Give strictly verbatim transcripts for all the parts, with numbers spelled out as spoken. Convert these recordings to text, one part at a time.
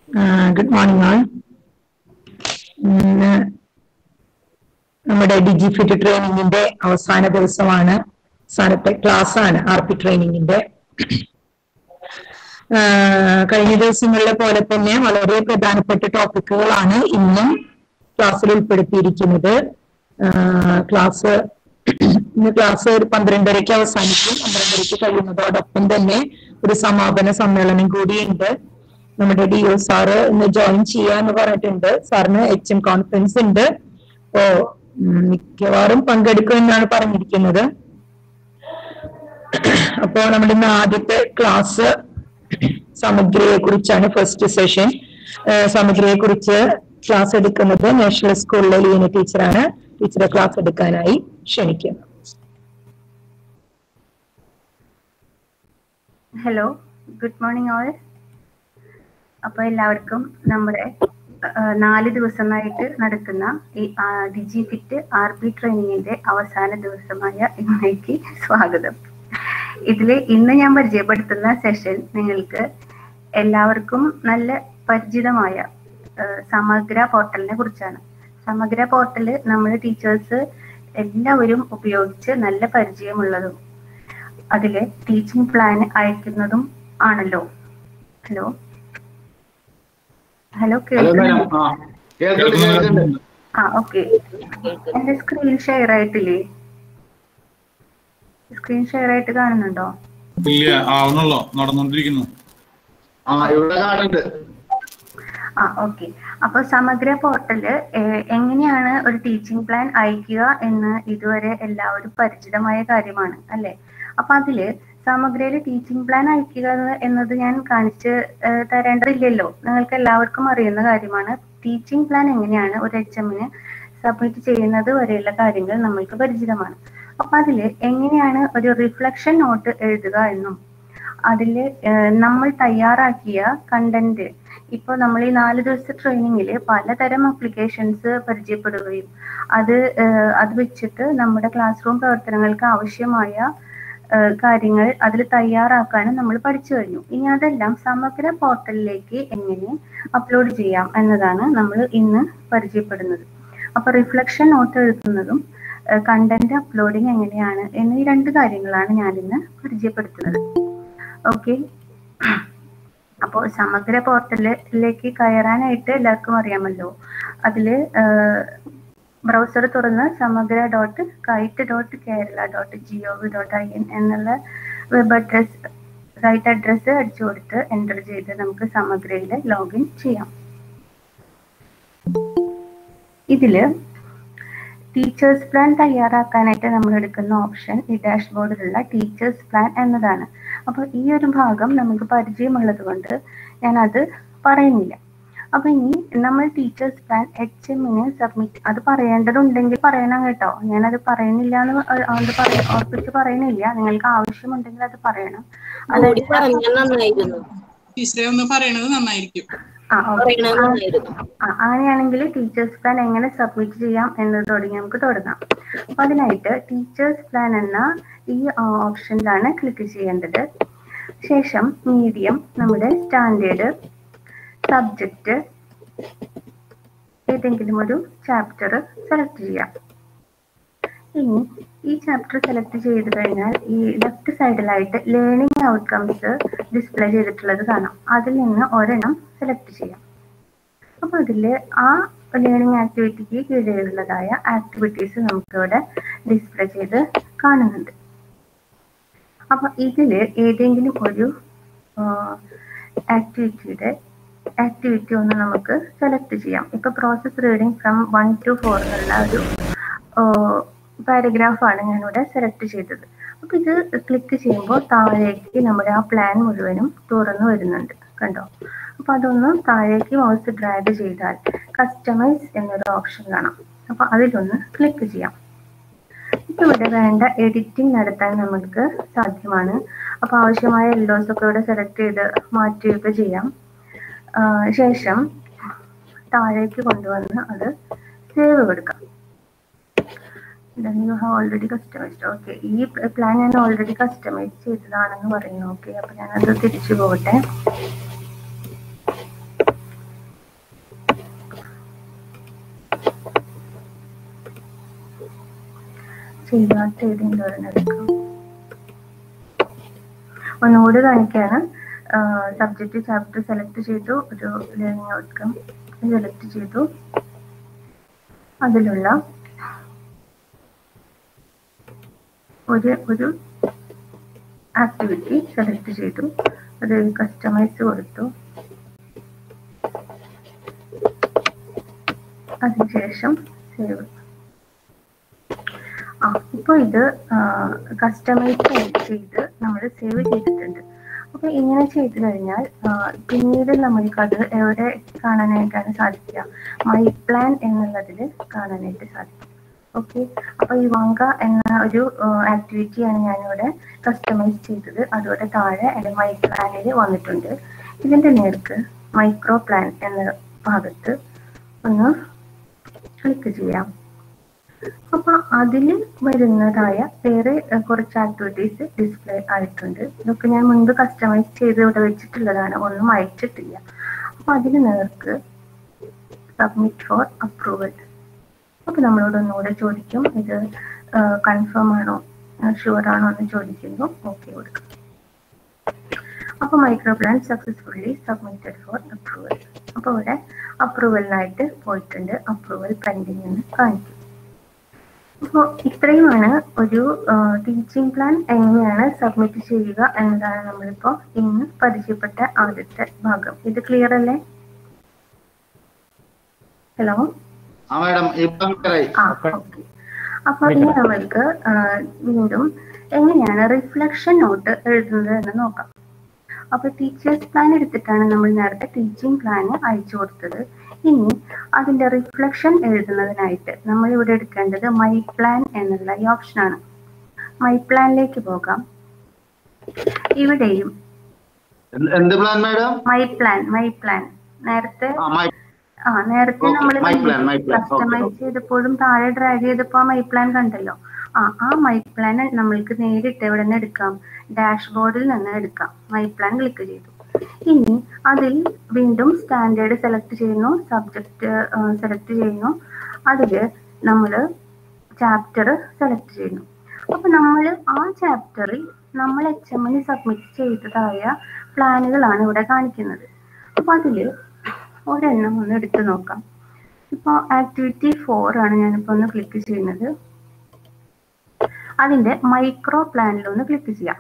Uh, good morning all. നമ്മുടെ ഡിജിഫിറ്റ് ട്രെയിനിങ്ങിന്റെ അവസാന ദിവസമാണ്, അവസാനത്തെ ക്ലാസ് ആണ് ആർ പി ട്രെയിനിങ്ങിന്റെ. കഴിഞ്ഞ ദിവസങ്ങളിലെ പോലെ തന്നെ വളരെ പ്രധാനപ്പെട്ട ടോപ്പിക്കുകളാണ് ഇന്നും ക്ലാസ്സിൽ ഉൾപ്പെടുത്തിയിരിക്കുന്നത്. ക്ലാസ് ഇന്ന് ക്ലാസ് ഒരു പന്ത്രണ്ടരയ്ക്ക് അവസാനിക്കും. പന്ത്രണ്ടരയ്ക്ക് കഴിയുന്നതോടൊപ്പം തന്നെ ഒരു സമാപന സമ്മേളനം കൂടിയുണ്ട്. നമ്മുടെ ഡി ഒ സാറ് ഇന്ന് ജോയിൻ ചെയ്യാന്ന് പറഞ്ഞിട്ടുണ്ട്. സാറിന് എച്ച് എം കോൺഫറൻസ് ഉണ്ട്. അപ്പോ മിക്കവാറും പങ്കെടുക്കുമെന്നാണ് പറഞ്ഞിരിക്കുന്നത്. അപ്പോ നമ്മുടെ ഇന്ന് ആദ്യത്തെ ക്ലാസ് സമഗ്രയെ കുറിച്ചാണ്. ഫസ്റ്റ് സെഷൻ സമഗ്രയെ കുറിച്ച് ക്ലാസ് എടുക്കുന്നത് നാഷണൽ സ്കൂളിലെ ലീന ടീച്ചറാണ്. ടീച്ചറെ ക്ലാസ് എടുക്കാനായി ക്ഷണിക്കുന്നു. Hello, good morning all. അപ്പോൾ എല്ലാവർക്കും നമ്മുടെ നാല് ദിവസമായിട്ട് നടക്കുന്ന ഈ ഡിജി ഫിറ്റ് ആർ പി ട്രെയിനിങ്ങിന്റെ അവസാന ദിവസമായ ഇന്നേക്ക് സ്വാഗതം. ഇതിൽ ഇന്ന് ഞാൻ പരിചയപ്പെടുത്തുന്ന സെഷൻ നിങ്ങൾക്ക് എല്ലാവർക്കും നല്ല പരിചിതമായ സമഗ്ര പോർട്ടലിനെ കുറിച്ചാണ്. സമഗ്ര പോർട്ടൽ നമ്മൾ ടീച്ചേഴ്സ് എല്ലാവരും ഉപയോഗിച്ച് നല്ല പരിചയമുള്ളതും അതിലെ ടീച്ചിങ് പ്ലാൻ അയക്കുന്നതും ആണല്ലോ. ഹലോ ഹലോ കേൾക്കുന്നുണ്ടോ? ആ ഓക്കെ. എന്റെ സ്ക്രീൻ ഷെയർ ആയിട്ടില്ലേ? സ്ക്രീൻ ഷെയർ ആയിട്ട് കാണുന്നുണ്ടോ? ആ ഓക്കെ. അപ്പൊ സമഗ്ര പോർട്ടല് എങ്ങനെയാണ് ഒരു ടീച്ചിങ് പ്ലാൻ അയക്കുക എന്ന് ഇതുവരെ എല്ലാവരും പരിചിതമായ കാര്യമാണ് അല്ലെ. അപ്പൊ അതില് സമഗ്രയില് ടീച്ചിങ് പ്ലാൻ അയക്കുക എന്നത് ഞാൻ കാണിച്ച് തരേണ്ടതില്ലല്ലോ, നിങ്ങൾക്ക് എല്ലാവർക്കും അറിയുന്ന കാര്യമാണ്. ടീച്ചിങ് പ്ലാൻ എങ്ങനെയാണ് ഒരു എച്ച് എമ്മിന് സബ്മിറ്റ് ചെയ്യുന്നത് വരെയുള്ള കാര്യങ്ങൾ നമ്മൾക്ക് പരിചിതമാണ്. അപ്പൊ അതില് എങ്ങനെയാണ് ഒരു റിഫ്ലക്ഷൻ നോട്ട് എഴുതുക എന്നും അതില് നമ്മൾ തയ്യാറാക്കിയ കണ്ടന്റ്, ഇപ്പൊ നമ്മൾ ഈ നാല് ദിവസത്തെ ട്രെയിനിങ്ങിൽ പലതരം ആപ്ലിക്കേഷൻസ് പരിചയപ്പെടുകയും അത് അത് വെച്ചിട്ട് നമ്മുടെ ക്ലാസ് റൂം പ്രവർത്തനങ്ങൾക്ക് ആവശ്യമായ കാര്യങ്ങൾ അതിൽ തയ്യാറാക്കാനും നമ്മൾ പഠിച്ചു കഴിഞ്ഞു. ഇനി അതെല്ലാം സമഗ്ര പോർട്ടലിലേക്ക് എങ്ങനെ അപ്ലോഡ് ചെയ്യാം എന്നതാണ് നമ്മൾ ഇന്ന് പരിചയപ്പെടുന്നത്. അപ്പൊ റിഫ്ലക്ഷൻ നോട്ട് എഴുതുന്നതും കണ്ടന്റ് അപ്ലോഡിങ് എങ്ങനെയാണ് എന്നീ രണ്ട് കാര്യങ്ങളാണ് ഞാനിന്ന് പരിചയപ്പെടുത്തുന്നത്. ഓക്കെ. അപ്പോൾ സമഗ്ര പോർട്ടലിലേക്ക് കയറാനായിട്ട് എല്ലാവർക്കും അറിയാമല്ലോ. അതില് ബ്രൗസർ തുറന്ന് Samagra dot kite dot Kerala dot G O V dot I N എന്നുള്ള വെബ് അഡ്രസ് സൈറ്റ് അഡ്രസ്സ് അടിച്ചു കൊടുത്ത് എൻ്റർ ചെയ്ത് നമുക്ക് സമഗ്രയിൽ ലോഗിൻ ചെയ്യാം. ഇതില് ടീച്ചേഴ്സ് പ്ലാൻ തയ്യാറാക്കാനായിട്ട് നമ്മൾ എടുക്കുന്ന ഓപ്ഷൻ ഈ ഡാഷ്ബോർഡിലുള്ള ടീച്ചേഴ്സ് പ്ലാൻ എന്നതാണ്. അപ്പോൾ ഈ ഒരു ഭാഗം നമുക്ക് പരിചയമുള്ളത് കൊണ്ട് ഞാനത് പറയുന്നില്ല. അപ്പൊ ഇനി നമ്മൾ ടീച്ചേഴ്സ് പ്ലാൻ എച്ച് എമ്മിന് സബ്മിറ്റ് അത് പറയേണ്ടതുണ്ടെങ്കിൽ പറയണം കേട്ടോ. ഞാനത് പറയുന്നില്ല എന്ന് അത് പറയ ഉറപ്പിച്ച് പറയുന്നില്ല. നിങ്ങൾക്ക് ആവശ്യമുണ്ടെങ്കിൽ അത് പറയണം. അങ്ങനെയാണെങ്കിൽ ടീച്ചേഴ്സ് പ്ലാൻ എങ്ങനെ സബ്മിറ്റ് ചെയ്യാം എന്നത് തുടങ്ങി നമുക്ക് തുടങ്ങാം. അപ്പൊ അതിനായിട്ട് ടീച്ചേഴ്സ് പ്ലാൻ എന്ന ഈ ഓപ്ഷനിലാണ് ക്ലിക്ക് ചെയ്യേണ്ടത്. ശേഷം മീഡിയം, നമ്മുടെ സ്റ്റാൻഡേർഡ്, സബ്ജക്റ്റ്, ഏതെങ്കിലും ഒരു ചാപ്റ്റർ സെലക്ട് ചെയ്യാം. ഇനി ഈ ചാപ്റ്റർ സെലക്ട് ചെയ്ത് കഴിഞ്ഞാൽ ഈ ലെഫ്റ്റ് സൈഡിലായിട്ട് ലേണിംഗ് ഔട്ട്കംസ് ഡിസ്പ്ലേ ചെയ്തിട്ടുള്ളത് കാണാം. അതിൽ നിന്ന് ഒരെണ്ണം സെലക്ട് ചെയ്യാം. അപ്പൊ അതില് ആ ലേണിംഗ് ആക്ടിവിറ്റിക്ക് കീഴിലുള്ളതായ ആക്ടിവിറ്റീസ് നമുക്കിവിടെ ഡിസ്പ്ലേ ചെയ്ത് കാണുന്നുണ്ട്. അപ്പൊ ഇതില് ഏതെങ്കിലും ഒരു ആക്ടിവിറ്റിയുടെ ആക്ടിവിറ്റി ഒന്ന് നമുക്ക് സെലക്ട് ചെയ്യാം. ഇപ്പൊ process reading from one two four എന്നുള്ള ഒരു പാരഗ്രാഫാണ് ഞാനിവിടെ സെലക്ട് ചെയ്തത്. അപ്പൊ ഇത് ക്ലിക്ക് ചെയ്യുമ്പോൾ താഴേക്ക് നമ്മുടെ ആ പ്ലാൻ മുഴുവനും തുറന്നു വരുന്നുണ്ട്, കണ്ടോ. അപ്പൊ അതൊന്ന് താഴേക്ക് മൗസ് ഡ്രാഗ് ചെയ്താൽ കസ്റ്റമൈസ് എന്നൊരു ഓപ്ഷൻ കാണാം. അപ്പൊ അതിലൊന്ന് ക്ലിക്ക് ചെയ്യാം. ഇപ്പൊ ഇവിടെ വേണ്ട എഡിറ്റിംഗ് നടത്താൻ നമുക്ക് സാധ്യമാണ്. അപ്പൊ ആവശ്യമായ എല്ലോസ് ഒക്കെ ഇവിടെ സെലക്ട് ചെയ്ത് മാറ്റുകയൊക്കെ ചെയ്യാം. ശേഷം താഴേക്ക് കൊണ്ടുവന്ന് അത് സേവ് കൊടുക്കാം. You have already customised. Okay, ഈ പ്ലാൻ ഞാൻ ഓൾറെഡി കസ്റ്റമൈസ് ചെയ്തതാണെന്ന് പറയുന്നു. ഓക്കെ, അപ്പൊ ഞാനത് തിരിച്ചു പോകട്ടെ. ചെയ്യാത്ത ഏതെങ്കിലും ഒരെണ്ണം എടുക്കാം. ഒന്നുകൂടി കാണിക്കാണ്. സബ്ജക്റ്റ് ചാപ്റ്റർ സെലക്ട് ചെയ്തു, ഒരു ലേണിംഗ് ഔട്ട്കം സെലക്ട് ചെയ്തു, അതിലുള്ള ഒരു ഒരു ആക്ടിവിറ്റി സെലക്ട് ചെയ്തു, അത് കസ്റ്റമൈസ് കൊടുത്തു. അതിനുശേഷം സേവ്. ആ ഇപ്പോൾ ഇത് കസ്റ്റമൈസ് ചെയ്ത് നമ്മൾ സേവ് ചെയ്തിട്ടുണ്ട്. അപ്പൊ ഇങ്ങനെ ചെയ്തു കഴിഞ്ഞാൽ പിന്നീട് നമ്മൾക്ക് അത് എവിടെ കാണാനായിട്ടാണ് സാധിക്കുക? മൈ പ്ലാൻ എന്നുള്ളതിൽ കാണാനായിട്ട് സാധിക്കും. ഓക്കെ, അപ്പൊ ഈ വാങ്ക എന്ന ഒരു ആക്ടിവിറ്റിയാണ് ഞാനിവിടെ കസ്റ്റമൈസ് ചെയ്തത്. അതോടെ താഴെ എൻ്റെ മൈ പ്ലാനിൽ വന്നിട്ടുണ്ട്. ഇതിന്റെ നേർക്ക് മൈക്രോ പ്ലാൻ എന്ന ഭാഗത്ത് ഒന്ന് ക്ലിക്ക് ചെയ്യാം. അപ്പൊ അതിൽ വരുന്നതായ വേറെ കുറച്ച് ആക്ടിവിറ്റീസ് ഡിസ്പ്ലേ ആയിട്ടുണ്ട്. ഇതൊക്കെ ഞാൻ മുൻപ് കസ്റ്റമൈസ് ചെയ്ത് ഇവിടെ വെച്ചിട്ടുള്ളതാണ്, ഒന്നും അയച്ചിട്ടില്ല. അപ്പൊ അതിന് നേർക്ക് സബ്മിറ്റ് ഫോർ അപ്രൂവൽ. അപ്പൊ നമ്മളോട് ഒന്നുകൂടെ ചോദിക്കും, ഇത് കൺഫേം ആണോ, ഷുവർ ആണോ എന്ന് ചോദിക്കുന്നു. ഓക്കെ കൊടുക്കും. അപ്പൊ micro plan successfully submitted for approval. അപ്പൊ ഇവിടെ അപ്രൂവലിനായിട്ട് പോയിട്ടുണ്ട്. അപ്രൂവൽ പെൻഡിങ് എന്ന് കാണിക്കും. അപ്പോൾ ഇത്രയുമാണ് ഒരു ടീച്ചിങ് പ്ലാൻ എങ്ങനെയാണ് സബ്മിറ്റ് ചെയ്യുക എന്നതാണ് നമ്മളിപ്പോ ഇന്ന് പരിചയപ്പെട്ട ആദ്യത്തെ ഭാഗം. ഇത് ക്ലിയർ അല്ലേ? ഹലോ. അപ്പൊ ഇനി നമ്മൾക്ക് വീണ്ടും എങ്ങനെയാണ് റിഫ്ലക്ഷൻ നോട്ട് എഴുതുന്നത് എന്ന് നോക്കാം. അപ്പൊ ടീച്ചേഴ്സ് പ്ലാൻ എടുത്തിട്ടാണ് നമ്മൾ നേരത്തെ ടീച്ചിങ് പ്ലാൻ അയച്ചു കൊടുത്തത്. ഇനി അതിന്റെ റിഫ്ലക്ഷൻ എഴുതുന്നതിനായിട്ട് നമ്മൾ ഇവിടെ എടുക്കേണ്ടത് മൈ പ്ലാൻ എന്നുള്ള ഈ ഓപ്ഷനാണ്. മൈ പ്ലാനിലേക്ക് പോകാം. ഇവിടെയും മൈ പ്ലാൻ മൈ പ്ലാൻ നേരത്തെ ആ നേരത്തെ നമ്മൾ കസ്റ്റമൈസ് ചെയ്തപ്പോഴും താഴെ ഡ്രാഗ് ചെയ്തപ്പോ മൈ പ്ലാൻ കണ്ടല്ലോ. ആ ആ മൈ പ്ലാൻ നമ്മൾക്ക് നേരിട്ട് എവിടെ നിന്ന് എടുക്കാം? ഡാഷ്ബോർഡിൽ നിന്ന് എടുക്കാം. മൈ പ്ലാൻ ക്ലിക്ക് ചെയ്തു. ഇനി അതിൽ വീണ്ടും സ്റ്റാൻഡേർഡ് സെലക്ട് ചെയ്യുന്നു, സബ്ജക്റ്റ് സെലക്ട് ചെയ്യുന്നു, അതില് നമ്മൾ ചാപ്റ്റർ സെലക്ട് ചെയ്യുന്നു. അപ്പൊ നമ്മൾ ആ ചാപ്റ്ററിൽ നമ്മൾ എച്ച് എമ്മിന് സബ്മിറ്റ് ചെയ്തതായ പ്ലാനുകളാണ് ഇവിടെ കാണിക്കുന്നത്. അപ്പൊ അതില് ഒരെണ്ണം ഒന്ന് എടുത്തു നോക്കാം. ഇപ്പൊ ആക്ടിവിറ്റി ഫോർ ആണ് ഞാനിപ്പോ ഒന്ന് ക്ലിക്ക് ചെയ്യുന്നത്. അതിന്റെ മൈക്രോ പ്ലാനിൽ ഒന്ന് ക്ലിക്ക് ചെയ്യാം.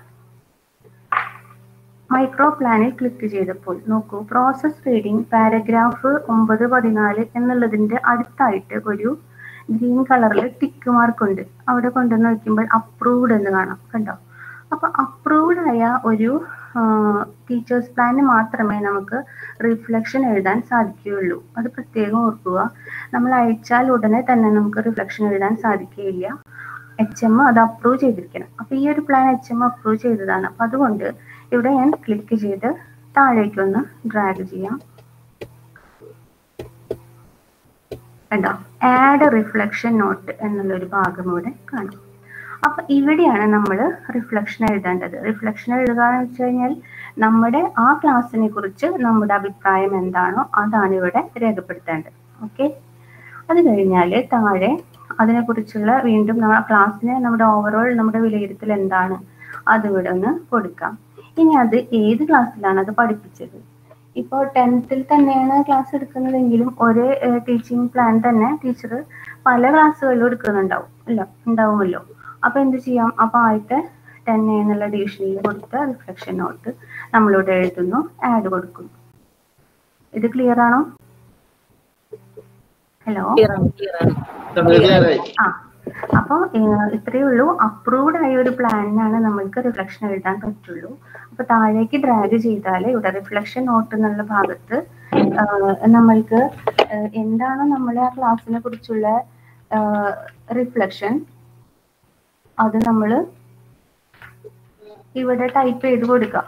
മൈക്രോ പ്ലാനിൽ ക്ലിക്ക് ചെയ്തപ്പോൾ നോക്കൂ, പ്രോസസ് റീഡിംഗ് പാരഗ്രാഫ് ഒമ്പത് പതിനാല് എന്നുള്ളതിന്റെ അടുത്തായിട്ട് ഒരു ഗ്രീൻ കളറിൽ ടിക്ക് മാർക്ക് ഉണ്ട്. അവിടെ കൊണ്ടുവന്ന് വയ്ക്കുമ്പോൾ അപ്രൂവ്ഡ് എന്ന് കാണാം, കണ്ടോ? അപ്പൊ അപ്രൂവ്ഡ് ആയ ഒരു ടീച്ചേഴ്സ് പ്ലാന് മാത്രമേ നമുക്ക് റിഫ്ലക്ഷൻ എഴുതാൻ സാധിക്കുകയുള്ളൂ. അത് പ്രത്യേകം ഓർക്കുക. നമ്മൾ അയച്ചാൽ ഉടനെ തന്നെ നമുക്ക് റിഫ്ലക്ഷൻ എഴുതാൻ സാധിക്കുകയില്ല. എച്ച് എം അത് അപ്രൂവ് ചെയ്തിരിക്കണം. അപ്പൊ ഈ ഒരു പ്ലാൻ എച്ച് എം അപ്രൂവ് ചെയ്തതാണ്. അപ്പൊ അതുകൊണ്ട് ഇവിടെ ഞാൻ ക്ലിക്ക് ചെയ്ത് താഴേക്കൊന്ന് ഡ്രാഗ് ചെയ്യാം. കണ്ടോ, ആഡ് റിഫ്ലക്ഷൻ നോട്ട് എന്നുള്ളൊരു ഭാഗം ഇവിടെ കാണാം. അപ്പൊ ഇവിടെയാണ് നമ്മൾ റിഫ്ലക്ഷൻ എഴുതേണ്ടത്. റിഫ്ലക്ഷൻ എഴുതുക എന്ന് വെച്ച് കഴിഞ്ഞാൽ നമ്മുടെ ആ ക്ലാസ്സിനെ കുറിച്ച് നമ്മുടെ അഭിപ്രായം എന്താണോ അതാണ് ഇവിടെ രേഖപ്പെടുത്തേണ്ടത്. ഓക്കെ, അത് കഴിഞ്ഞാല് താഴെ അതിനെക്കുറിച്ചുള്ള വീണ്ടും ആ ക്ലാസ്സിന് നമ്മുടെ ഓവറോൾ നമ്മുടെ വിലയിരുത്തൽ എന്താണ് അതിവിടെ ഒന്ന് കൊടുക്കാം. ഇനി അത് ഏത് ക്ലാസ്സിലാണ് അത് പഠിപ്പിച്ചത്? ഇപ്പോൾ ടെൻത്തിൽ തന്നെയാണ് ക്ലാസ് എടുക്കുന്നതെങ്കിലും ഒരേ ടീച്ചിങ് പ്ലാൻ തന്നെ ടീച്ചർ പല ക്ലാസ്സുകളിലും എടുക്കുന്നുണ്ടാവും അല്ലോ ഉണ്ടാവുമല്ലോ. അപ്പൊ എന്ത് ചെയ്യാം? അപ്പൊ ആദ്യത്തെ ടെൻ എന്നുള്ള ഡിവിഷനിൽ കൊടുത്ത റിഫ്ലക്ഷൻ നോട്ട് നമ്മളിവിടെ എഴുതുന്നു, ആഡ് കൊടുക്കുന്നു. ഇത് ക്ലിയർ ആണോ? ഹലോ. ആ അപ്പോൾ ഇത്രയേ ഉള്ളൂ. അപ്രൂവ്ഡ് ആയ ഒരു പ്ലാനിനാണ് നമ്മൾക്ക് റിഫ്ലക്ഷൻ എഴുതാൻ പറ്റുള്ളൂ. അപ്പൊ താഴേക്ക് ഡ്രാഗ് ചെയ്താൽ ഇവിടെ റിഫ്ലക്ഷൻ നോട്ട് എന്നുള്ള ഭാഗത്ത് നമ്മൾക്ക് എന്താണോ നമ്മളെ ആ ക്ലാസ്സിനെ കുറിച്ചുള്ള റിഫ്ലക്ഷൻ അത് നമ്മൾ ഇവിടെ ടൈപ്പ് ചെയ്ത് കൊടുക്കാം.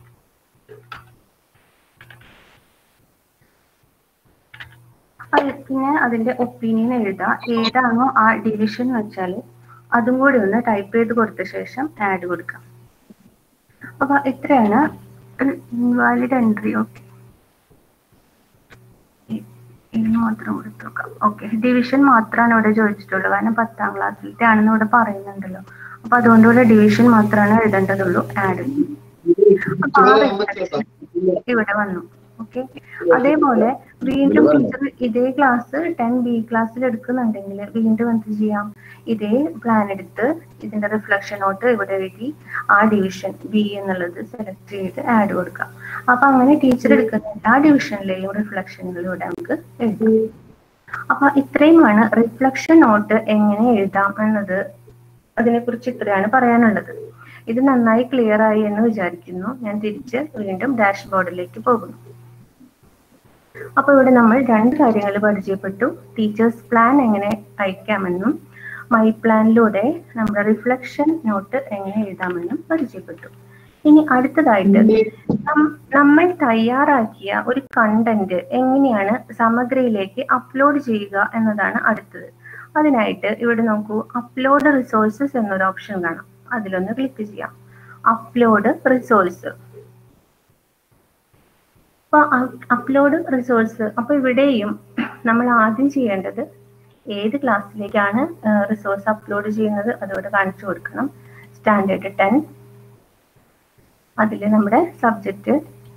പിന്നെ അതിന്റെ ഒപ്പീനിയൻ എഴുതാം. ഏതാണോ ആ ഡിവിഷൻ വെച്ചാൽ അതും കൂടി ഒന്ന് ടൈപ്പ് ചെയ്ത് കൊടുത്ത ശേഷം ആഡ് കൊടുക്കാം. അപ്പൊ ഇത്രയാണ് ഇൻവാലിഡ് എൻട്രി. ഓക്കെ, ഇത് മാത്രം കൊടുത്തു നോക്കാം. ഓക്കെ, ഡിവിഷൻ മാത്രമാണ് ഇവിടെ ചോദിച്ചിട്ടുള്ളൂ, കാരണം പത്താം ക്ലാസ്സിലത്തെ ആണെന്ന് ഇവിടെ പറയുന്നുണ്ടല്ലോ. അപ്പൊ അതുകൊണ്ട് ഇവിടെ ഡിവിഷൻ മാത്രമാണ് എഴുതേണ്ടതുള്ളൂ. ആഡ് അപ്പൊ ആ റിഫ്ലക്ഷൻ ഇവിടെ വന്നു. ഓക്കെ, അതേപോലെ വീണ്ടും ടീച്ചർ ഇതേ ക്ലാസ് ടെൻ ബി ക്ലാസ്സിൽ എടുക്കുന്നുണ്ടെങ്കിൽ വീണ്ടും എന്ത് ചെയ്യാം, ഇതേ പ്ലാൻ എടുത്ത് ഇതിന്റെ റിഫ്ലക്ഷൻ നോട്ട് ഇവിടെ എഴുതി ആ ഡിവിഷൻ ബി എന്നുള്ളത് സെലക്ട് ചെയ്ത് ആഡ് കൊടുക്കാം. അപ്പൊ അങ്ങനെ ടീച്ചർ എടുക്കുന്ന എല്ലാ ഡിവിഷനിലെയും റിഫ്ലക്ഷനിലൂടെ നമുക്ക് എഴുതാം. അപ്പൊ ഇത്രയുമാണ് റിഫ്ലക്ഷൻ നോട്ട് എങ്ങനെ എഴുതാം എന്നത്. അതിനെ കുറിച്ച് ഇത്രയാണ് പറയാനുള്ളത്. ഇത് നന്നായി ക്ലിയർ ആയി എന്ന് വിചാരിക്കുന്നു. ഞാൻ തിരിച്ച് വീണ്ടും ഡാഷ്ബോർഡിലേക്ക് പോകുന്നു. അപ്പൊ ഇവിടെ നമ്മൾ രണ്ട് കാര്യങ്ങൾ പരിചയപ്പെട്ടു. ടീച്ചേഴ്സ് പ്ലാൻ എങ്ങനെ അയക്കാമെന്നും മൈ പ്ലാനിലൂടെ നമ്മുടെ റിഫ്ലക്ഷൻ നോട്ട് എങ്ങനെ എഴുതാമെന്നും പരിചയപ്പെട്ടു. ഇനി അടുത്തതായിട്ട് നമ്മൾ തയ്യാറാക്കിയ ഒരു കണ്ടന്റ് എങ്ങനെയാണ് സമഗ്രയിലേക്ക് അപ്ലോഡ് ചെയ്യുക എന്നതാണ് അടുത്തത്. അതിനായിട്ട് ഇവിടെ നോക്കൂ, അപ്ലോഡ് റിസോഴ്സസ് എന്നൊരു ഓപ്ഷൻ കാണാം. അതിലൊന്ന് ക്ലിക്ക് ചെയ്യാം. Upload resource. അപ്പൊ അപ്ലോഡ് റിസോഴ്സ്, അപ്പൊ ഇവിടെയും നമ്മൾ ആദ്യം ചെയ്യേണ്ടത് ഏത് ക്ലാസ്സിലേക്കാണ് റിസോഴ്സ് അപ്ലോഡ് ചെയ്യുന്നത് അതോടെ കാണിച്ചു കൊടുക്കണം. സ്റ്റാൻഡേർഡ് ടെൻ, അതിൽ നമ്മുടെ സബ്ജക്റ്റ്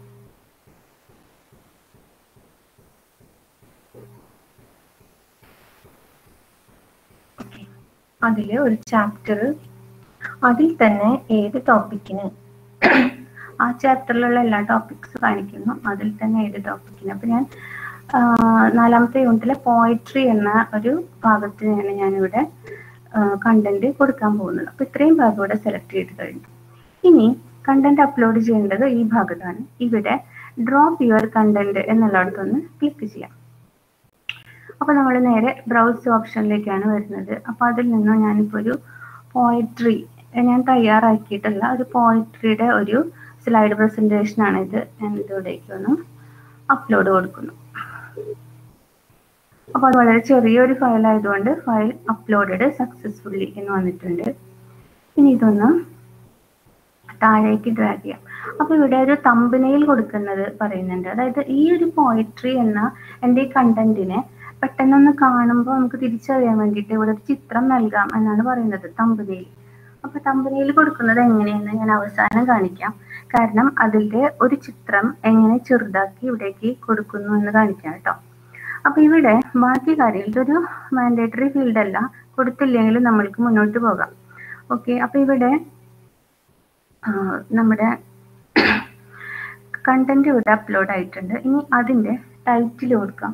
അതില് ഒരു ചാപ്റ്റർ, അതിൽ തന്നെ ഏത് ടോപ്പിക്കിന്, ആ ചാപ്റ്ററിലുള്ള എല്ലാ ടോപ്പിക്സ് കാണിക്കുന്നു, അതിൽ തന്നെ ഏത് ടോപ്പിക്കിന്. അപ്പൊ ഞാൻ നാലാമത്തെ യൂണിറ്റിലെ പോയട്രി എന്ന ഒരു ഭാഗത്തിനാണ് ഞാനിവിടെ കണ്ടന്റ് കൊടുക്കാൻ പോകുന്നത്. അപ്പൊ ഇത്രയും ഭാഗം ഇവിടെ സെലക്ട് ചെയ്ത് കഴിഞ്ഞു. ഇനി കണ്ടന്റ് അപ്ലോഡ് ചെയ്യേണ്ടത് ഈ ഭാഗത്താണ്. ഇവിടെ ഡ്രോപ്പ് യുവർ കണ്ടന്റ് എന്നുള്ളിടത്തൊന്ന് ക്ലിക്ക് ചെയ്യാം. അപ്പൊ നമ്മൾ നേരെ ബ്രൗസ് ഓപ്ഷനിലേക്കാണ് വരുന്നത്. അപ്പൊ അതിൽ നിന്നും ഞാനിപ്പോ ഒരു പോയട്രി ഞാൻ തയ്യാറാക്കിയിട്ടുള്ള ഒരു പോയട്രിയുടെ ഒരു സ്ലൈഡ് പ്രസന്റേഷൻ ആണ് ഇത്. ഞാൻ ഇതിലേക്ക് ഒന്ന് അപ്ലോഡ് കൊടുക്കുന്നു. അപ്പൊ അത് വളരെ ചെറിയൊരു ഫയൽ ആയതുകൊണ്ട് ഫയൽ അപ്ലോഡഡ് സക്സസ്ഫുള്ളി എന്ന് വന്നിട്ടുണ്ട്. ഇനി ഇതൊന്ന് താഴേക്ക് ഡ്രാഗ് ചെയ്യാം. അപ്പൊ ഇവിടെ ഒരു തമ്പനെയിൽ കൊടുക്കുന്നത് പറയുന്നുണ്ട്. അതായത് ഈ ഒരു പോയട്രി എന്ന എൻ്റെ ഈ കണ്ടന്റിനെ പെട്ടെന്നൊന്ന് കാണുമ്പോൾ നമുക്ക് തിരിച്ചറിയാൻ വേണ്ടിയിട്ട് ഇവിടെ ഒരു ചിത്രം നൽകാം എന്നാണ് പറയുന്നത്, തമ്പനെയിൽ. അപ്പൊ തമ്പനെയിൽ കൊടുക്കുന്നത് എങ്ങനെയെന്ന് ഞാൻ അവസാനം കാണിക്കാം. കാരണം അതിന്റെ ഒരു ചിത്രം എങ്ങനെ ചെറുതാക്കി ഇവിടേക്ക് കൊടുക്കുന്നു എന്ന് കാണിക്കാം കേട്ടോ. അപ്പൊ ഇവിടെ ബാക്കി കാര്യം ഇതൊരു മാൻഡേറ്ററി ഫീൽഡ് അല്ല, കൊടുത്തില്ലെങ്കിലും നമ്മൾക്ക് മുന്നോട്ട് പോകാം. ഓക്കെ, അപ്പൊ ഇവിടെ നമ്മുടെ കണ്ടന്റ് ഇവിടെ അപ്ലോഡ് ആയിട്ടുണ്ട്. ഇനി അതിന്റെ ടൈറ്റിൽ കൊടുക്കാം.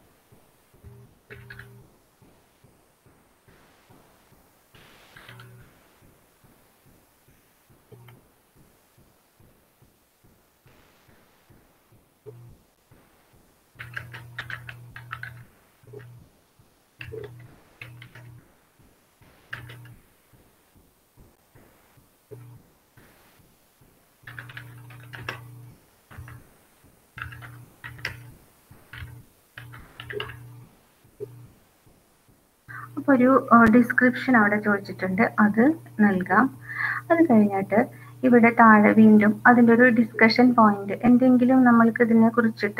അപ്പൊ ഒരു ഡിസ്ക്രിപ്ഷൻ അവിടെ ചോദിച്ചിട്ടുണ്ട്, അത് നൽകാം. അത് കഴിഞ്ഞിട്ട് ഇവിടെ താഴെ വീണ്ടും അതിൻ്റെ ഒരു ഡിസ്കഷൻ പോയിന്റ്, എന്തെങ്കിലും നമ്മൾക്ക് ഇതിനെ കുറിച്ചിട്ട്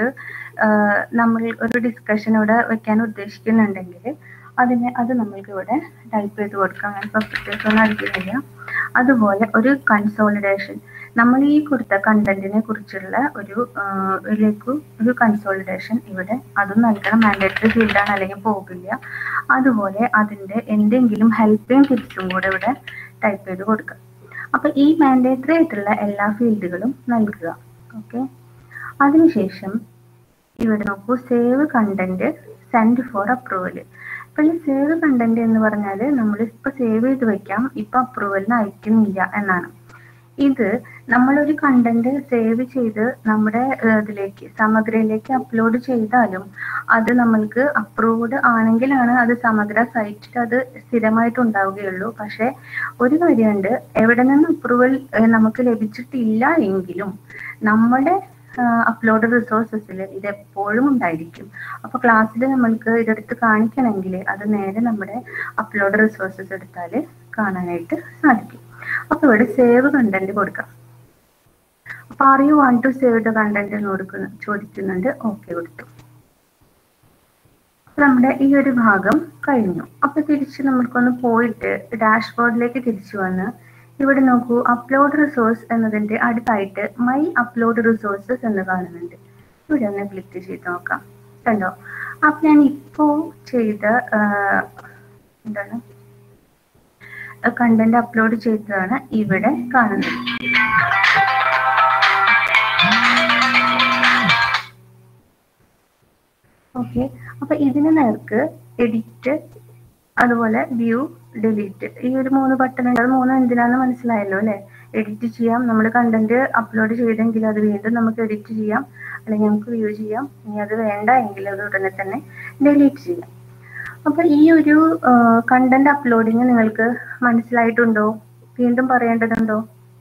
നമ്മൾ ഒരു ഡിസ്കഷൻ ഇവിടെ വെക്കാൻ ഉദ്ദേശിക്കുന്നുണ്ടെങ്കിൽ അതിനെ അത് നമ്മൾക്ക് ഇവിടെ ടൈപ്പ് ചെയ്ത് കൊടുക്കാം. ഞാൻ ഇപ്പോൾ പ്രത്യേകിച്ച് ഒന്നും അടിക്കുന്നില്ല. അതുപോലെ ഒരു കൺസോളിഡേഷൻ, നമ്മൾ ഈ കൊടുത്ത കണ്ടന്റിനെ കുറിച്ചുള്ള ഒരു ഇതിലേക്ക് ഒരു കൺസോളിഡേഷൻ ഇവിടെ അതും നൽകണം. മാൻഡേറ്ററി ഫീൽഡാണ്, അല്ലെങ്കിൽ പോകില്ല. അതുപോലെ അതിൻ്റെ എന്തെങ്കിലും ഹെൽപ്പിംഗ് ടിപ്സും കൂടെ ഇവിടെ ടൈപ്പ് ചെയ്ത് കൊടുക്കുക. അപ്പൊ ഈ മാൻഡേറ്ററി ആയിട്ടുള്ള എല്ലാ ഫീൽഡുകളും നൽകുക. ഓക്കെ, അതിനുശേഷം ഇവിടെ നോക്കൂ, save content send for approval. അപ്പൊ ഈ സേവ് കണ്ടന്റ് എന്ന് പറഞ്ഞാൽ നമ്മൾ ഇപ്പൊ സേവ് ചെയ്ത് വെക്കാം, ഇപ്പൊ അപ്രൂവലിന് അയക്കുന്നില്ല എന്നാണ്. ഇത് നമ്മളൊരു കണ്ടന്റ് സേവ് ചെയ്ത് നമ്മുടെ ഇതിലേക്ക് സമഗ്രയിലേക്ക് അപ്ലോഡ് ചെയ്താലും അത് നമ്മൾക്ക് അപ്രൂവ്ഡ് ആണെങ്കിലാണ് അത് സമഗ്ര സൈറ്റിൽ അത് സ്ഥിരമായിട്ട് ഉണ്ടാവുകയുള്ളൂ. പക്ഷെ ഒരു കാര്യമുണ്ട്, എവിടെ നിന്ന് അപ്രൂവൽ നമുക്ക് ലഭിച്ചിട്ടില്ല എങ്കിലും നമ്മുടെ അപ്ലോഡ് റിസോഴ്സസിൽ ഇത് എപ്പോഴും ഉണ്ടായിരിക്കും. അപ്പൊ ക്ലാസ്സിൽ നമ്മൾക്ക് ഇതെടുത്ത് കാണിക്കണമെങ്കിൽ അത് നേരെ നമ്മുടെ അപ്ലോഡ് റിസോഴ്സസ് എടുത്താൽ കാണാനായിട്ട് സാധിക്കും. അപ്പൊ ഇവിടെ സേവ് കണ്ടന്റ് കൊടുക്കാം. അപ്പൊ are you want to save the content എന്ന് കൊടുക്കുന്നു ചോദിക്കുന്നുണ്ട്. ഓക്കെ കൊടുത്തു. നമ്മുടെ ഈ ഒരു ഭാഗം കഴിഞ്ഞു. അപ്പൊ തിരിച്ച് നമുക്കൊന്ന് പോയിട്ട് ഡാഷ്ബോർഡിലേക്ക് തിരിച്ചു വന്ന് ഇവിടെ നോക്കൂ, അപ്ലോഡ് റിസോഴ്സ് എന്നതിന്റെ അടുത്തായിട്ട് മൈ അപ്ലോഡ് റിസോഴ്സസ് എന്ന് കാണുന്നുണ്ട്. ഇവിടെ ഒന്ന് ക്ലിക്ക് ചെയ്ത് നോക്കാം. കണ്ടോ? അപ്പൊ ഞാൻ ഇപ്പോ ചെയ്ത എന്താണ് കണ്ടന്റ് അപ്ലോഡ് ചെയ്തതാണ് ഇവിടെ കാണുന്നത്. ഓക്കെ, അപ്പൊ ഇതിന് നേർക്ക് എഡിറ്റ്, അതുപോലെ വ്യൂ, ഡിലീറ്റ്, ഈ ഒരു മൂന്ന് ബട്ടൺ ഉണ്ട്. അത് മൂന്ന് എന്തിനാന്ന് മനസ്സിലായല്ലോ അല്ലെ? എഡിറ്റ് ചെയ്യാം, നമ്മൾ കണ്ടന്റ് അപ്ലോഡ് ചെയ്തെങ്കിൽ അത് വീണ്ടും നമുക്ക് എഡിറ്റ് ചെയ്യാം, അല്ലെങ്കിൽ നമുക്ക് വ്യൂ ചെയ്യാം. ഇനി അത് വേണ്ട എങ്കിൽ അത് ഉടനെ തന്നെ ഡിലീറ്റ് ചെയ്യാം. അപ്പൊ ഈ ഒരു കണ്ടന്റ് അപ്ലോഡിങ് നിങ്ങൾക്ക് മനസ്സിലായിട്ടുണ്ടോ? വീണ്ടും പറയേണ്ടതുണ്ടോ?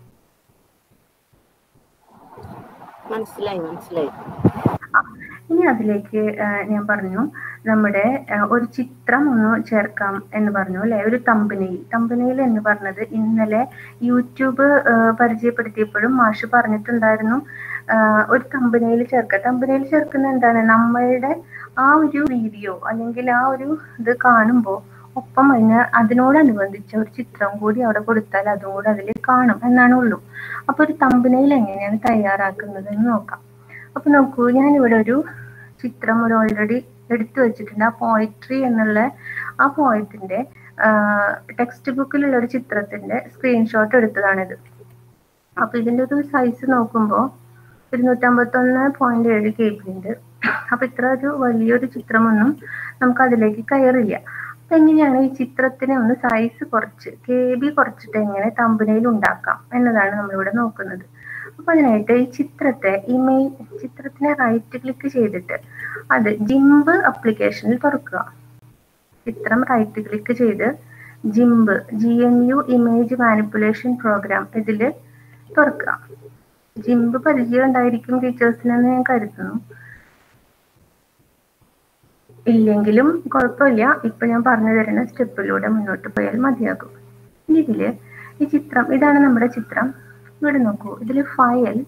മനസ്സിലായി മനസ്സിലായി ഇനി അതിലേക്ക് ഞാൻ പറഞ്ഞു, നമ്മുടെ ഒരു ചിത്രം ഒന്ന് ചേർക്കാം എന്ന് പറഞ്ഞു അല്ലെ? ഒരു തമ്പനെയിൽ. തമ്പനെയിൽ എന്ന് പറഞ്ഞത് ഇന്നലെ യൂട്യൂബ് പരിചയപ്പെടുത്തിയപ്പോഴും മാഷ് പറഞ്ഞിട്ടുണ്ടായിരുന്നു, ഒരു തമ്പനെയിൽ ചേർക്കുക. തമ്പനെയിൽ ചേർക്കുന്ന എന്താണ്? നമ്മളുടെ ആ ഒരു വീഡിയോ അല്ലെങ്കിൽ ആ ഒരു ഇത് കാണുമ്പോൾ ഒപ്പം അതിന് അതിനോടനുബന്ധിച്ച ഒരു ചിത്രം കൂടി അവിടെ കൊടുത്താൽ അതും കൂടെ അതിൽ കാണും എന്നാണ് ഉള്ളൂ. അപ്പൊ ഒരു തമ്പനെയിൽ എങ്ങനെയാണ് തയ്യാറാക്കുന്നത് എന്ന് നോക്കാം. അപ്പൊ നോക്കൂ, ഞാനിവിടെ ഒരു ചിത്രം ഒരു ഓൾറെഡി എടുത്തു വെച്ചിട്ടുണ്ട്. ആ പോയിട്രി എന്നുള്ള ആ പോയത്തിന്റെ ടെക്സ്റ്റ് ബുക്കിലുള്ള ഒരു ചിത്രത്തിന്റെ സ്ക്രീൻഷോട്ട് എടുത്തതാണിത്. അപ്പൊ ഇതിന്റെ ഒരു സൈസ് നോക്കുമ്പോൾ ഇരുന്നൂറ്റമ്പത്തൊന്ന് പോയിന്റ് ഏഴ് കെ ബി ഉണ്ട്. അപ്പൊ ഇത്ര ഒരു വലിയൊരു ചിത്രമൊന്നും നമുക്ക് അതിലേക്ക് കയറില്ല. അപ്പൊ എങ്ങനെയാണ് ഈ ചിത്രത്തിനെ ഒന്ന് സൈസ് കുറച്ച് കെ ബി കുറച്ചിട്ട് എങ്ങനെ തമ്പനെയിൽ ഉണ്ടാക്കാം എന്നതാണ് നമ്മളിവിടെ നോക്കുന്നത്. അപ്പൊ അതിനായിട്ട് ഈ ചിത്രത്തെ ഇമേജ് ചിത്രത്തിനെ റൈറ്റ് ക്ലിക്ക് ചെയ്തിട്ട് അത് ജിംബ് ആപ്ലിക്കേഷനിൽ തുറക്കുക. ചിത്രം റൈറ്റ് ക്ലിക്ക് ചെയ്ത് GIMP G N U image manipulation program ഇതില് തുറക്കുക. ജിംബ് പരിചയം ഉണ്ടായിരിക്കും ടീച്ചേഴ്സിനെന്ന് ഞാൻ കരുതുന്നു. ഇല്ലെങ്കിലും കുഴപ്പമില്ല, ഇപ്പൊ ഞാൻ പറഞ്ഞു തരുന്ന സ്റ്റെപ്പിലൂടെ മുന്നോട്ട് പോയാൽ മതിയാകും. ഇതില് ഈ ചിത്രം, ഇതാണ് നമ്മുടെ ചിത്രം. ഇവിടെ നോക്കൂ, ഇതിൽ ഫയൽ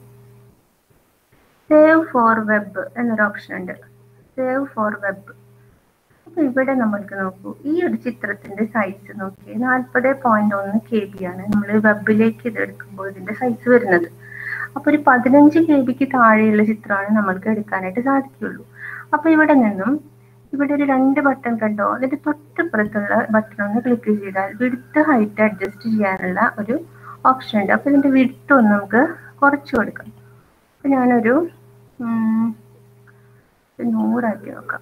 സേവ് ഫോർ വെബ് എന്നൊരു ഓപ്ഷൻ ഉണ്ട്. Save for web. അപ്പൊ ഇവിടെ നമ്മൾക്ക് നോക്കൂ, ഈ ഒരു ചിത്രത്തിന്റെ സൈസ് നോക്കി നാൽപ്പത് പോയിന്റ് ഒന്ന് കെ ബി ആണ് നമ്മൾ വെബിലേക്ക് ഇത് എടുക്കുമ്പോൾ ഇതിന്റെ സൈസ് വരുന്നത്. അപ്പൊ ഒരു പതിനഞ്ച് കെ ബിക്ക് താഴെയുള്ള ചിത്രമാണ് നമ്മൾക്ക് എടുക്കാനായിട്ട് സാധിക്കുള്ളൂ. അപ്പൊ ഇവിടെ നിന്നും ഇവിടെ ഒരു രണ്ട് ബട്ടൺ കണ്ടോ, അതിന്റെ തൊട്ടപ്പുറത്തുള്ള ബട്ടൺ ഒന്ന് ക്ലിക്ക് ചെയ്താൽ വിഡ്ത്ത് ഹൈറ്റ് അഡ്ജസ്റ്റ് ചെയ്യാനുള്ള ഒരു ഓപ്ഷൻ ഉണ്ട്. അപ്പൊ ഇതിന്റെ വിഡ്ത്ത് ഒന്ന് നമുക്ക് കുറച്ച് കൊടുക്കാം. അപ്പൊ ഞാനൊരു നൂറാക്കി നോക്കാം.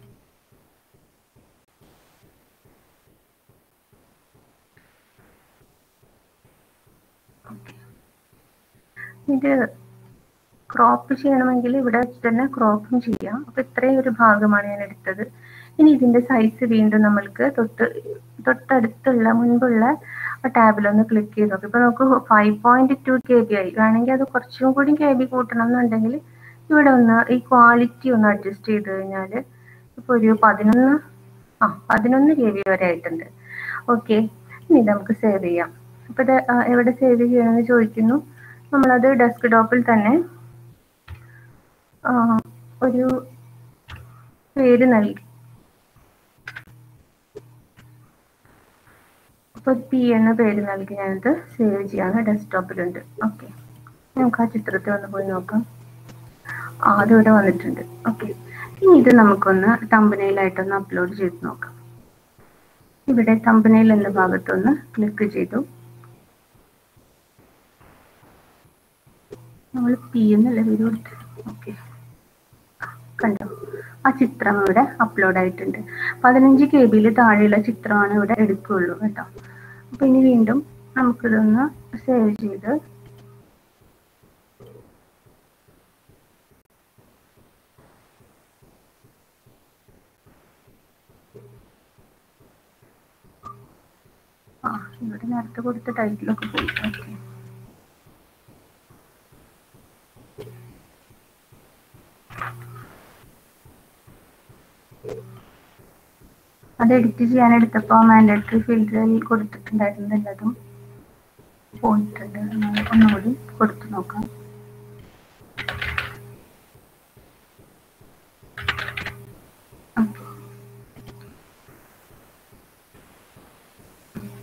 ഇത് ക്രോപ്പ് ചെയ്യണമെങ്കിൽ ഇവിടെ തന്നെ ക്രോപ്പും ചെയ്യാം. അപ്പൊ ഇത്രയും ഒരു ഭാഗമാണ് ഞാൻ എടുത്തത്. ഇനി ഇതിന്റെ സൈസ് വീണ്ടും നമ്മൾക്ക് തൊട്ട് തൊട്ടടുത്തുള്ള മുൻപുള്ള ടാബിലൊന്ന് ക്ലിക്ക് ചെയ്ത് നോക്കും. ഇപ്പൊ നമുക്ക് five point two K B ആയി. വേണമെങ്കിൽ അത് കുറച്ചും കൂടി കെ ബി കൂട്ടണം എന്നുണ്ടെങ്കിൽ ഇവിടെ ഒന്ന് ഈ ക്വാളിറ്റി ഒന്ന് അഡ്ജസ്റ്റ് ചെയ്ത് കഴിഞ്ഞാൽ ഇപ്പൊ ഒരു പതിനൊന്ന് ആ പതിനൊന്ന് കെ ബി വരെ ആയിട്ടുണ്ട്. ഓക്കെ, ഇനി നമുക്ക് സേവ് ചെയ്യാം. അപ്പൊ ഇത് എവിടെ സേവ് ചെയ്യണമെന്ന് ചോദിക്കുന്നു. നമ്മളത് ഡെസ്ക്ടോപ്പിൽ തന്നെ ഒരു പേര് നൽകി. അപ്പൊ പി എന്ന പേര് നൽകി ഞാനത് സേവ് ചെയ്യാണ്. ഡെസ്ക്ടോപ്പിലുണ്ട്. ഓക്കെ, നമുക്ക് ആ ചിത്രത്തിൽ ഒന്ന് പോയി നോക്കാം. ആ അതിവിടെ വന്നിട്ടുണ്ട്. ഓക്കെ, ഇനി ഇത് നമുക്കൊന്ന് തമ്പനെയിലായിട്ടൊന്ന് അപ്ലോഡ് ചെയ്ത് നോക്കാം. ഇവിടെ തമ്പനെയിൽ എന്ന ഭാഗത്തൊന്ന് ക്ലിക്ക് ചെയ്തു. നമ്മൾ പി എന്നല്ല പേര് കൊടുത്തു. ഓക്കെ, കണ്ടോ, ആ ചിത്രം ഇവിടെ അപ്ലോഡ് ആയിട്ടുണ്ട്. പതിനഞ്ച് കെ ബിയിൽ താഴെയുള്ള ചിത്രമാണ് ഇവിടെ എടുക്കുകയുള്ളൂ കേട്ടോ. അപ്പൊ ഇനി വീണ്ടും നമുക്കിതൊന്ന് സേവ് ചെയ്ത് ആ ഇവിടെ നേരത്തെ കൊടുത്ത ടൈറ്റിലൊക്കെ പോയി. ഓക്കെ, അത് എഡിറ്റ് ചെയ്യാൻ എടുത്തപ്പോൾ മാൻഡേറ്ററി ഫീൽഡിൽ കൊടുത്തിട്ടുണ്ടായിരുന്നതും പോയിട്ടുണ്ട്. ഒന്നുകൂടി കൊടുത്തു നോക്കാം.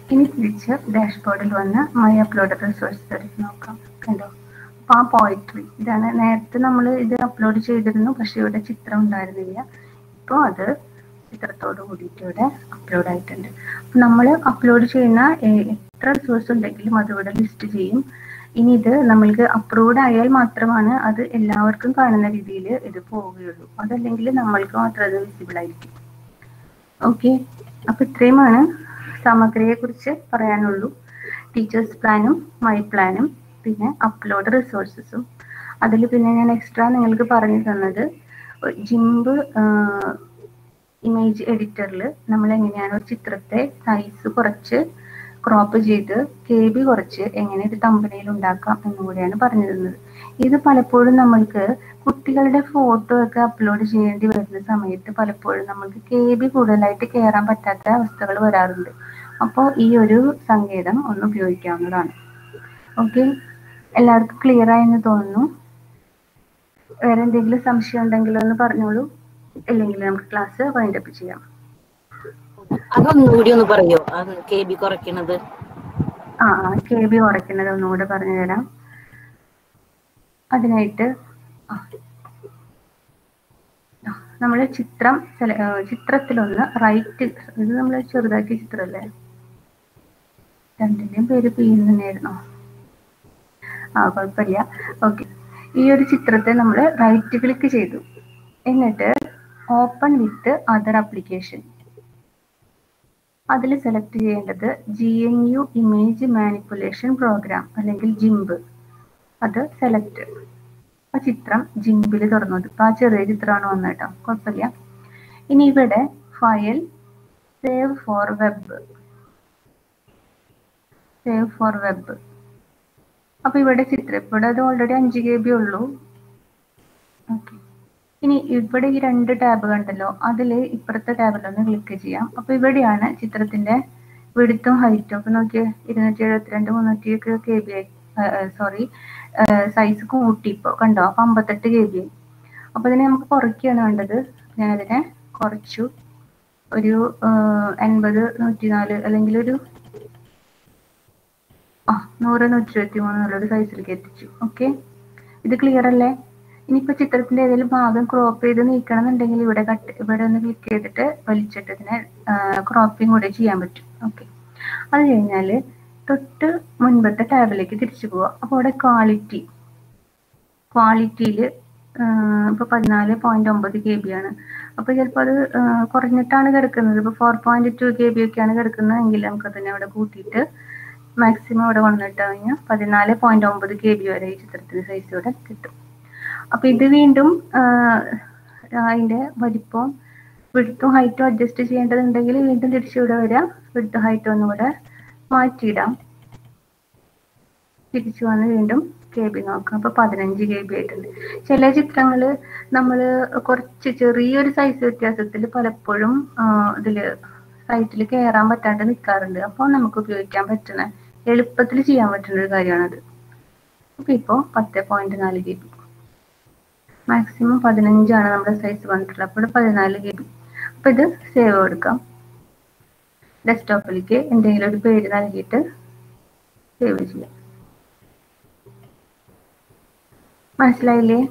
ഇനി തിരിച്ച് ഡാഷ്ബോർഡിൽ വന്ന് മൈ അപ്ലോഡ് റിസോഴ്സ് എടുത്ത് നോക്കാം. കണ്ടോ? അപ്പൊ ആ പോയിട്രി ഇതാണ്. നേരത്തെ നമ്മൾ ഇത് അപ്ലോഡ് ചെയ്തിരുന്നു, പക്ഷെ ഇവിടെ ചിത്രം ഉണ്ടായിരുന്നില്ല. ഇപ്പോൾ അത് ചിത്രത്തോട് കൂടിയിട്ട് ഇവിടെ അപ്ലോഡ് ആയിട്ടുണ്ട്. അപ്പൊ നമ്മൾ അപ്ലോഡ് ചെയ്യുന്ന എത്ര റിസോഴ്സ് ഉണ്ടെങ്കിലും അതിവിടെ ലിസ്റ്റ് ചെയ്യും. ഇനി ഇത് നമ്മൾക്ക് അപ്രൂവ്ഡ് ആയാൽ മാത്രമാണ് അത് എല്ലാവർക്കും കാണുന്ന രീതിയിൽ ഇത് പോവുകയുള്ളൂ. അതല്ലെങ്കിൽ നമ്മൾക്ക് മാത്രം അത് വിസിബിൾ ആയിരിക്കും. ഓക്കെ, അപ്പൊ ഇത്രയുമാണ് സമഗ്രയെ കുറിച്ച് പറയാനുള്ളൂ. ടീച്ചേഴ്സ് പ്ലാനും മൈ പ്ലാനും പിന്നെ അപ്ലോഡ് റിസോഴ്സസും. അതിൽ പിന്നെ ഞാൻ എക്സ്ട്രാ നിങ്ങൾക്ക് പറഞ്ഞു തന്നത് ജിംബ് ഇമേജ് എഡിറ്ററിൽ നമ്മൾ എങ്ങനെയാണ് ഒരു ചിത്രത്തെ സൈസ് കുറച്ച് ക്രോപ്പ് ചെയ്ത് കെ ബി കുറച്ച് എങ്ങനെ ഒരു തമ്പനയിൽ ഉണ്ടാക്കാം എന്നുകൂടിയാണ് പറഞ്ഞു തന്നത്. ഇത് പലപ്പോഴും നമ്മൾക്ക് കുട്ടികളുടെ ഫോട്ടോ ഒക്കെ അപ്ലോഡ് ചെയ്യേണ്ടി വരുന്ന സമയത്ത് പലപ്പോഴും നമ്മൾക്ക് കെ ബി കൂടുതലായിട്ട് കയറാൻ പറ്റാത്ത അവസ്ഥകൾ വരാറുണ്ട്. അപ്പോൾ ഈ ഒരു സങ്കേതം ഒന്ന് ഉപയോഗിക്കാവുന്നതാണ്. ഓക്കെ, എല്ലാവർക്കും ക്ലിയർ ആയെന്ന് തോന്നുന്നു. വേറെ എന്തെങ്കിലും സംശയം ഉണ്ടെങ്കിലോ ഒന്ന് പറഞ്ഞോളൂ, അല്ലെങ്കിൽ നമുക്ക് ക്ലാസ് വൈൻഡപ്പ് ചെയ്യാം. അതൊന്നുകൂടി ഒന്ന് പറയോ, അത് കെ ബി കുറയ്ക്കണത്? ആ ആ കെ ബി കുറയ്ക്കുന്നത് ഒന്നുകൂടെ പറഞ്ഞു തരാം. അതിനായിട്ട് നമ്മൾ ചിത്രം ചിത്രത്തിലൊന്ന് റൈറ്റ്, ഇത് നമ്മൾ ചെറുതാക്കിയ ചിത്രമല്ലേ, രണ്ടിന്റെയും പേര് പി തന്നെയായിരുന്നോ? ആ കുഴപ്പമില്ല. ഓക്കെ, ഈ ഒരു ചിത്രത്തെ നമ്മൾ റൈറ്റ് ക്ലിക്ക് ചെയ്തു, എന്നിട്ട് ഓപ്പൺ വിത്ത് അതർ ആപ്ലിക്കേഷൻ അതിൽ സെലക്ട് ചെയ്യേണ്ടത് G N U image manipulation program അല്ലെങ്കിൽ ജിംബ്. അത് സെലക്ട്. ആ ചിത്രം ജിംബിൽ തുറന്നത്. ഇപ്പൊ ആ ചെറിയ ചിത്രമാണ് വന്നത് കേട്ടോ, കുഴപ്പമില്ല. ഇനി ഇവിടെ file save for web, save for web. അപ്പൊ ഇവിടെ ചിത്രം ഇവിടെ അത് ഓൾറെഡി അഞ്ച് കെ ബി ഉള്ളൂ. ഓക്കെ, ഇനി ഇവിടെ ഈ രണ്ട് ടാബ് കണ്ടല്ലോ, അതിൽ ഇപ്പുറത്തെ ടാബിലൊന്ന് ക്ലിക്ക് ചെയ്യാം. അപ്പൊ ഇവിടെയാണ് ചിത്രത്തിന്റെ വിഡ്ത്തും ഹൈറ്റും. അപ്പൊ നോക്കിയേ, ഇരുന്നൂറ്റി എഴുപത്തിരണ്ട് മുന്നൂറ്റി ഒക്കെ കെ ബി ആയി, സോറി സൈസ് കൂട്ടി ഇപ്പൊ കണ്ടോ. അപ്പൊ അമ്പത്തെട്ട് കെ ബി ആയി. അപ്പൊ ഇതിനെ നമുക്ക് കുറയ്ക്കുകയാണ് വേണ്ടത്. ഞാനതിനെ കുറച്ചു, ഒരു എൺപത് നൂറ്റിനാല് അല്ലെങ്കിൽ ഒരു ആ നൂറ് നൂറ്റി ഇരുപത്തി മൂന്ന് എന്നുള്ളൊരു സൈസിലേക്ക് എത്തിച്ചു. ഓക്കെ, ഇത് ക്ലിയർ അല്ലേ? ഇനിയിപ്പോ ചിത്രത്തിന്റെ ഏതെങ്കിലും ഭാഗം ക്രോപ്പ് ചെയ്ത് നീക്കണം എന്നുണ്ടെങ്കിൽ ഇവിടെ കട്ട് ഇവിടെ ഒന്ന് ക്ലിക്ക് ചെയ്തിട്ട് വലിച്ചിട്ട് ഇതിനെ ക്രോപ്പിംഗ് കൂടെ ചെയ്യാൻ പറ്റും. ഓക്കെ, അത് കഴിഞ്ഞാൽ തൊട്ട് മുൻപത്തെ ടാബിലേക്ക് തിരിച്ചു പോവാം. അപ്പോൾ അവിടെ ക്വാളിറ്റി ക്വാളിറ്റിയിൽ ഇപ്പൊ പതിനാല് പോയിന്റ് ഒമ്പത് കെ ബി ആണ്. അപ്പൊ ചിലപ്പോൾ അത് കുറഞ്ഞിട്ടാണ് കിടക്കുന്നത്. ഇപ്പൊ four point two K B ഒക്കെയാണ് കിടക്കുന്നതെങ്കിൽ നമുക്ക് തന്നെ അവിടെ കൂട്ടിയിട്ട് മാക്സിമം ഇവിടെ വന്നിട്ട് കഴിഞ്ഞാൽ പതിനാല് പോയിന്റ് ഒമ്പത് കെ ബി വരെ ഈ ചിത്രത്തിന്റെ സൈസ് ഇവിടെ കിട്ടും. അപ്പൊ ഇത് വീണ്ടും അതിന്റെ വലിപ്പവും വിഡ്ത്തും ഹൈറ്റും അഡ്ജസ്റ്റ് ചെയ്യേണ്ടതുണ്ടെങ്കിൽ വീണ്ടും തിരിച്ചിവിടെ വരാം, വിഡ്ത്തും ഹൈറ്റും ഒന്നും കൂടെ മാറ്റിയിടാം. തിരിച്ചു വന്ന് വീണ്ടും കെ ബി നോക്കാം. അപ്പൊ പതിനഞ്ച് കെ ബി ആയിട്ടുണ്ട്. ചില ചിത്രങ്ങൾ നമ്മൾ കുറച്ച് ചെറിയൊരു സൈസ് വ്യത്യാസത്തിൽ പലപ്പോഴും ഇതില് സൈറ്റിൽ കയറാൻ പറ്റാണ്ട് നിൽക്കാറുണ്ട്. അപ്പോൾ നമുക്ക് ഉപയോഗിക്കാൻ പറ്റുന്ന എളുപ്പത്തിൽ ചെയ്യാൻ പറ്റുന്ന ഒരു കാര്യമാണത്. അപ്പൊ ഇപ്പോ പത്ത് പോയിന്റ് നാല് കെ ബി, മാക്സിമം പതിനഞ്ചാണ് നമ്മുടെ സൈസ് വന്നിട്ടുള്ളത്. അപ്പോൾ പതിനാല് കെ ബി. അപ്പൊ ഇത് സേവ് കൊടുക്കാം. ഡെസ്ക്ടോപ്പിലേക്ക് എന്തെങ്കിലും ഒരു പേര് നൽകിയിട്ട് സേവ് ചെയ്യാം. മനസ്സിലായില്ലേ?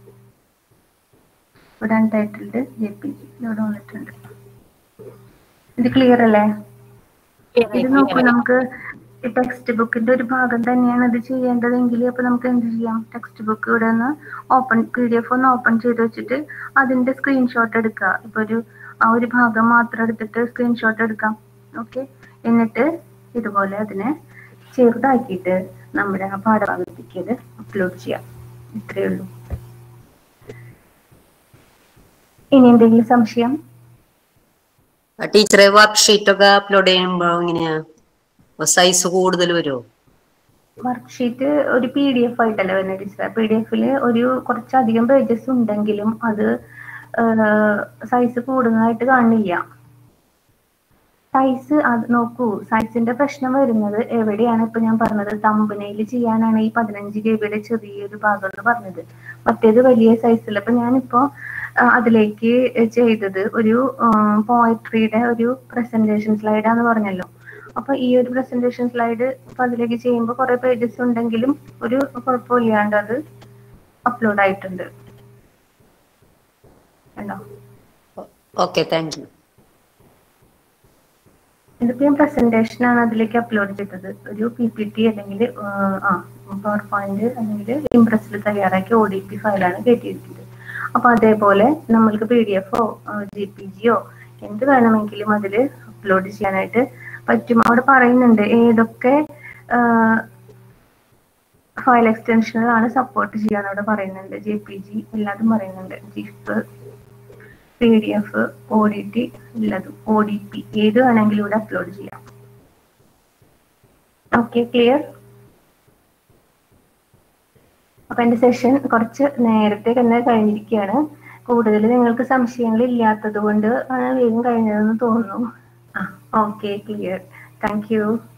ഇവിടെ അൺടൈറ്റിൽഡ് ജെ പി ജി ഇവിടെ വന്നിട്ടുണ്ട്. ഇത് ക്ലിയർ അല്ലേ? ഇത് നോക്കൂ, നമുക്ക് ടെക്സ്റ്റ് ബുക്കിന്റെ ഒരു ഭാഗം തന്നെയാണ് ഇത് ചെയ്യേണ്ടതെങ്കിൽ അപ്പൊ നമുക്ക് എന്ത് ചെയ്യാം? ടെക്സ്റ്റ് ബുക്ക് ഇവിടെ നിന്ന് ഓപ്പൺ പി ഡി എഫ് ഒന്ന് ഓപ്പൺ ചെയ്ത് വെച്ചിട്ട് അതിന്റെ സ്ക്രീൻഷോട്ട് എടുക്കുക. ഇപ്പൊ ഒരു ആ ഒരു ഭാഗം മാത്രം എടുത്തിട്ട് സ്ക്രീൻഷോട്ട് എടുക്കാം. ഓക്കെ, എന്നിട്ട് ഇതുപോലെ അതിനെ ചെറുതാക്കിയിട്ട് നമ്മുടെ ആ പാഠഭാഗത്തേക്ക് ഇത് അപ്ലോഡ് ചെയ്യാം. ഇത്രയേ ഉള്ളൂ. ഇനി എന്തെങ്കിലും സംശയം? ടീച്ചറെ, വർക്ക്ഷീറ്റ് ഒക്കെ അപ്ലോഡ് ചെയ്യുമ്പോ എങ്ങനെയാ, സൈസ് കൂടുതൽ വരുമോ? വർക്ക്ഷീറ്റ് ഒരു പി ഡി എഫ് ആയിട്ടല്ലേ വരുന്നത് ടീച്ചർ. പി ഡി എഫില് ഒരു കുറച്ചധികം പേജസ് ഉണ്ടെങ്കിലും അത് സൈസ് കൂടുന്നതായിട്ട് കാണില്ല. സൈസ് അത് നോക്കൂ, സൈസിന്റെ പ്രശ്നം വരുന്നത് എവിടെയാണ്? ഇപ്പൊ ഞാൻ പറഞ്ഞത് തമ്പനയിൽ ചെയ്യാനാണ് ഈ പതിനഞ്ച് കെ ബിയുടെ ചെറിയൊരു ഭാഗം എന്ന് പറഞ്ഞത്. മറ്റേത് വലിയ സൈസിൽ. അപ്പൊ ഞാനിപ്പോ അതിലേക്ക് ചെയ്തത് ഒരു പോയട്രിയുടെ ഒരു പ്രസന്റേഷൻ സ്ലൈഡാന്ന് പറഞ്ഞല്ലോ. അപ്പൊ ഈ ഒരു പ്രസന്റേഷൻ സ്ലൈഡ് അപ്പൊ അതിലേക്ക് ചെയ്യുമ്പോൾ കുറെ പേജസ് ഉണ്ടെങ്കിലും ഒരു കുഴപ്പമില്ലാണ്ട് അത് അപ്ലോഡ് ആയിട്ടുണ്ട്. കണ്ടോ? Okay, thank you. ഇതിപ്പോ ഞാൻ പ്രസന്റേഷൻ ആണ് അതിലേക്ക് അപ്ലോഡ് ചെയ്തത്. ഒരു പി പി ടി അല്ലെങ്കിൽ ആ പവർ പോയിന്റ് അല്ലെങ്കിൽ ഇംപ്രസിൽ തയ്യാറാക്കി ഒ ഡി പി ഫയലാണ് കയറ്റിയിരിക്കുന്നത്. അപ്പൊ അതേപോലെ നമ്മൾക്ക് പി ഡി എഫോ ജി പി ജിയോ എന്ത് വേണമെങ്കിലും അതിൽ അപ്ലോഡ് ചെയ്യാനായിട്ട് പറ്റും. അവിടെ പറയുന്നുണ്ട് ഏതൊക്കെ ഫയൽ എക്സ്റ്റൻഷനുകളാണ് സപ്പോർട്ട് ചെയ്യാന്ന് അവിടെ പറയുന്നുണ്ട്. ജെ പി ജി എല്ലാതും പറയുന്നുണ്ട്. GIF, P D F, O D T എല്ലാതും, ഒ ഡി പി ഏത് വേണമെങ്കിലും ഇവിടെ അപ്ലോഡ് ചെയ്യാം. Okay, clear? അപ്പൊ എന്റെ സെഷൻ കുറച്ച് നേരത്തെ തന്നെ കഴിഞ്ഞിരിക്കുകയാണ്. കൂടുതൽ നിങ്ങൾക്ക് സംശയങ്ങൾ ഇല്ലാത്തത് കൊണ്ട് ആണ് വേഗം കഴിഞ്ഞതെന്ന് തോന്നുന്നു. ആ, ഓക്കെ, ക്ലിയർ. Thank you.